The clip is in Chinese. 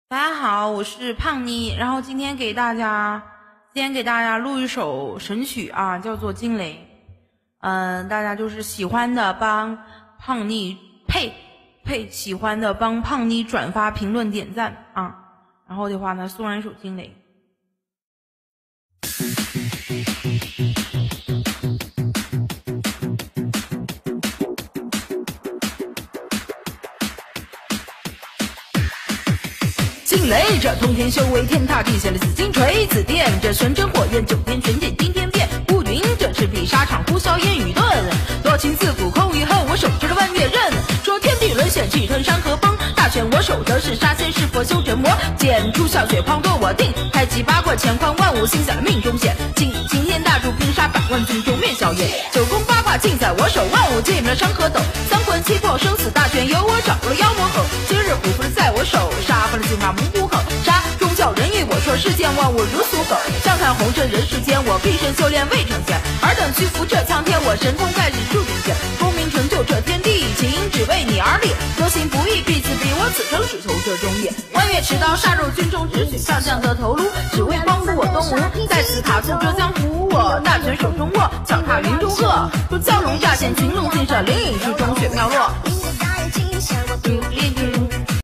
大家好，我是胖妮，然后今天给大家录一首神曲啊，叫做《惊雷》。大家就是喜欢的帮胖妮喜欢的帮胖妮转发、评论、点赞啊。然后的话呢，送上一首《惊雷》。惊雷，这通天修为，天塌地陷的紫金锤，紫电这玄真火焰，九天玄剑惊天变。乌云这赤壁沙场，呼啸烟雨顿。多情自古空余恨，我手持了弯月刃。说天地沦陷，气吞山河崩。大权我手得是杀仙是佛修真魔，剑出笑血滂沱我定。开启八卦乾坤万物，心想的命中显。擎天大柱拼杀百万军中灭硝烟。九宫八卦尽在我手，万物尽了山河斗。三魂七魄生死大权由我掌，了妖魔吼。今日虎符在我手，杀翻了金发猛虎口。杀忠孝仁义，我说世间万物如俗狗。笑看红尘人世间，我毕生修炼未成仙。尔等屈服这苍天，我神通盖世数顶尖。功名成就这天地，情只为你而立。德行不义必自毙，我此生只求这忠义。弯月持刀杀入军中，只取上将的头颅，只为匡扶我东吴。在此卡住这江湖，我大权手中握，脚踏云中鹤。如蛟龙乍现，群龙尽射，灵隐之中血飘落。